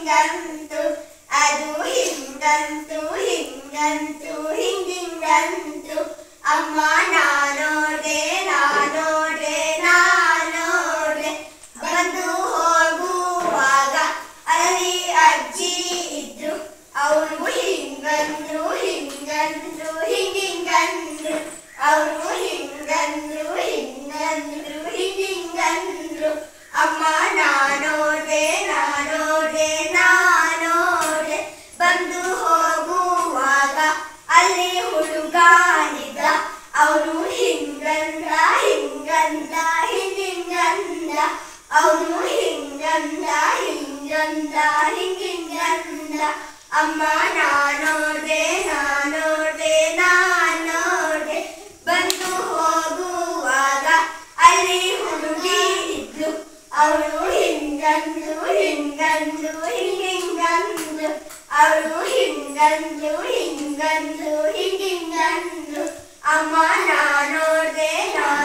ಹಿಂಗಂತು ಅದು ಹಿಂಗಂತು ಹಿಂಗಂತು ಹಿಂಗಿಂಗಂತು ಅಮ್ಮ ನಾನೋಡೆ ನಾನೋಡೆ ನಾನೋಡೆ ಬಂದು ಹೋಗುವಾಗ ಅಲ್ಲಿ ಅಜ್ಜಿ ಇದ್ರು ಅವರು ಹಿಂಗಂದ್ರು ಹಿಂಗಂದ್ರು ಹಿಂಗಿಂಗಂದ್ರು ಅವರು ಹಿಂಗಂದ್ರು ಹಿಂಗಂದ್ರು ಹಿಂಗಿಂಗಂದ್ರು ಅಮ್ಮ ನಾನೋಡೆ ನಾನೋಡೆ ನಾನೋಡೆ ಬಂದು ಹೋಗುವಾಗ ಅಲ್ಲಿ ಹುಡುಗಾನಿದ್ದ ಅವನು ಹಿಂಗಂದ ಹಿಂಗಂದ ಹಿಂಗಿಂಗಂದ ಅವನು ಹಿಂಗಂದ ಹಿಂಗಂದ ಹಿಂಗಿಂಗಂದ ಅಮ್ಮ ನಾನೋಡೆ ನಾನೋಡೆ ನಾನೋಡೆ ಬಂದು ಹೋಗುವಾಗ ಅಲ್ಲಿ ಹುಡುಗಿ ಇದ್ಲು ಅವಳು ಹಿಂಗಂದು ಹಿಂಗಂದು ಹಿಂಗಿಂಗಂದು ಅವಳು ಹಿಂಗಂದು ಹಿಂಗಂದು ಹಿಂಗಿಂಗಂದು ಅಮ್ಮ ನಾನೋಡೆ